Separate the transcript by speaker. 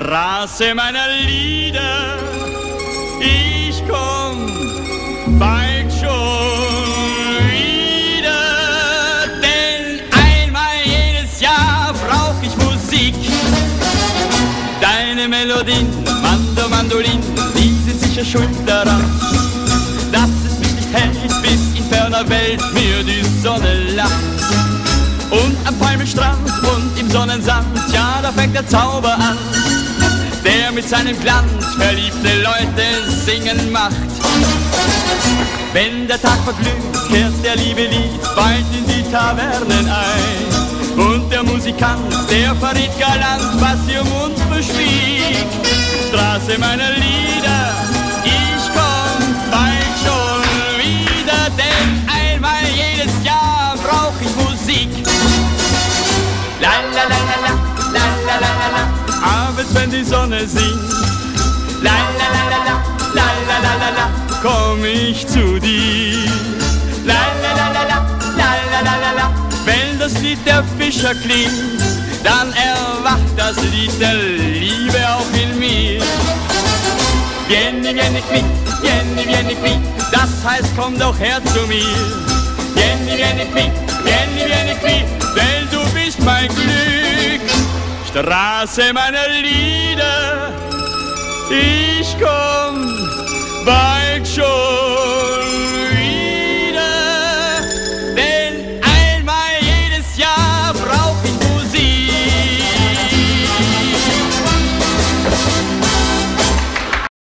Speaker 1: Straße meiner Lieder, ich komm bald schon wieder, denn einmal jedes Jahr brauch ich Musik. Deine Melodien, Mandolin, die sind sicher schuld daran, dass es mich nicht hält, bis in ferner Welt mir die Sonne lacht. Und am Palmenstrand und im Sonnensand, ja, da fängt der Zauber an, der mit seinem Glanz verliebte Leute singen macht. Wenn der Tag verglüht, kehrt der liebe Lied bald in die Tavernen ein. Und der Musikant, der verriet galant, was ihr Mund beschwieg. Straße meiner Lieder, ich komm bald schon wieder, denn einmal jedes Jahr brauch ich Musik. La la la la la, la la la la la, abends wenn die Sonne singt. La la la la la, la la la la la, komm ich zu dir. La la la la la, la la la la la, wenn das Lied der Fischer klingt, dann erwacht das Lied der Liebe auch in mir. Vieni, vieni qui, vieni, vieni qui, das heißt komm doch her zu mir. Vieni, vieni qui, vieni, vieni qui, denn du bist mein Glück. Straße meiner Lieder,